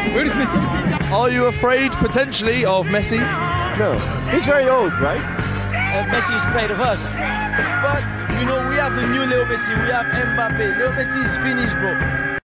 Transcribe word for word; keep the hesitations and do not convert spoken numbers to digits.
Where is Messi? Are you afraid potentially of Messi? No, he's very old, right? Uh, Messi is afraid of us. But, you know, we have the new Leo Messi, we have Mbappe. Leo Messi is finished, bro.